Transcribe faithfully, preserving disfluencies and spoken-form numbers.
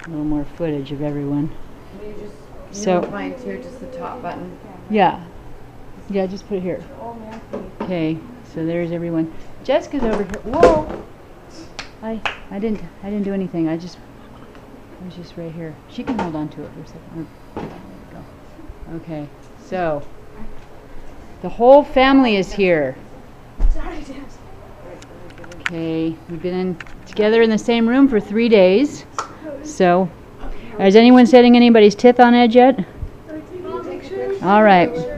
a little more footage of everyone. Can you just, you So, know mine too, just the top button. yeah. Yeah, just put it here. Okay, so there's everyone. Jessica's over here. Whoa! I I didn't I didn't do anything. I just I was just right here. She can hold on to it for a second. There we go. Okay, so the whole family is here. Okay, we've been in, together in the same room for three days. So, has anyone setting anybody's teeth on edge yet? All right.